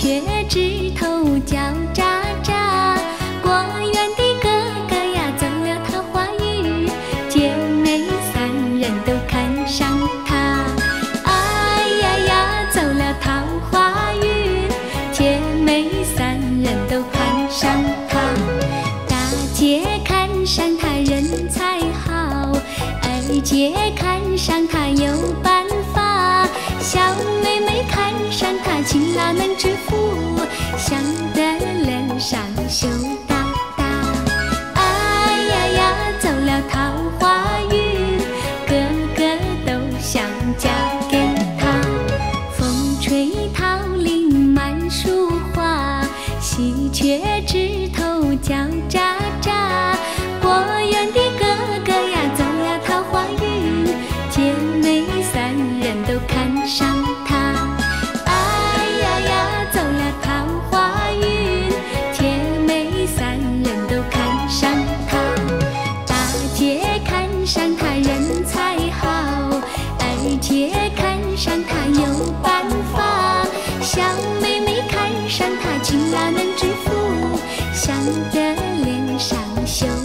却枝头叫喳喳。果园的哥哥呀，走了桃花运，姐妹三人都看上他。哎呀呀，走了桃花运，姐妹三人都看上他。大姐看上他人才好，二姐看上他有办法，小妹妹看上他勤劳能致富，想得脸上羞答答。哎呀呀，走了桃花运，个个都想嫁给他。风吹桃林满树花，喜鹊枝头叫喳喳。果园的哥哥呀，走了桃花运，姐妹三人都看上他。哎呀呀，走了桃花运，姐妹三人都看上他。大姐看上他人才好，二姐看上他有办法，小妹妹看上他勤劳能致富，想得脸上羞